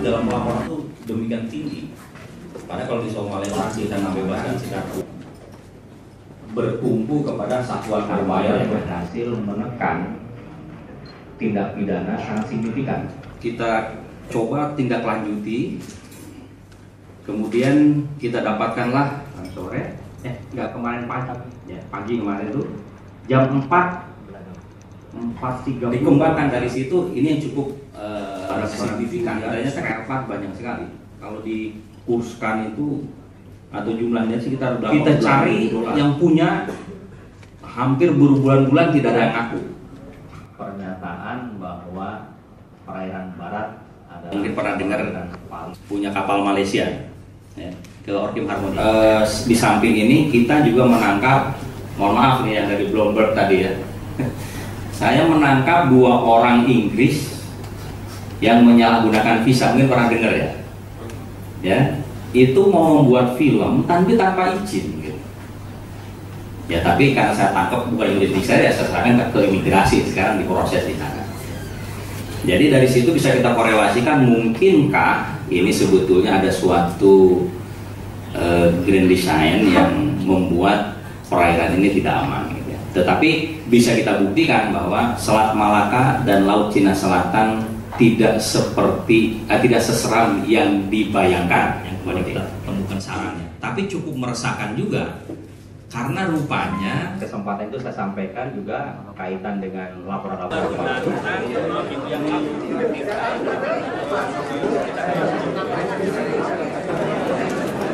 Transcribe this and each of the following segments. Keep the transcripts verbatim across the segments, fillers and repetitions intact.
dalam laporan itu demikian tinggi. Padahal kalau disomalisasi dan membebaskan sikap bertumpu kepada satuan upaya yang berhasil menekan tindak pidana sangat signifikan. Kita coba tindak lanjuti, kemudian kita dapatkanlah sore, eh nggak kemarin pagi, ya pagi kemarin itu jam empat empat tiga puluh dikembangkan dari situ. Ini yang cukup uh, signifikan, adanya spare part banyak sekali. Kalau dikurskan itu atau jumlahnya sekitar kita cari yang punya hampir berbulan-bulan tidak ada yang ngaku. Pernyataan bahwa perairan barat adalah mungkin pernah dengar punya kapal Malaysia ya, ke Orkim Harmony. Uh, di samping ini kita juga menangkap, mohon maaf nih yang dari Bloomberg tadi ya, saya menangkap dua orang Inggris yang menyalahgunakan visa, mungkin pernah dengar ya, ya itu mau membuat film tapi tanpa izin gitu. Ya tapi karena saya tangkap bukan jurisdiksi saya, saya serahkan ke imigrasi, sekarang diproses di sana. Jadi dari situ bisa kita korelasikan, mungkinkah ini sebetulnya ada suatu uh, grand design yang membuat perairan ini tidak aman gitu ya. Tetapi bisa kita buktikan bahwa Selat Malaka dan Laut Cina Selatan tidak seperti eh, tidak seseram yang dibayangkan yang kemarin kita temukan sarangnya, tapi cukup meresahkan juga. Karena rupanya kesempatan itu saya sampaikan juga kaitan dengan laporan-laporan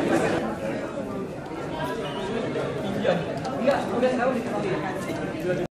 Iya, udah tahu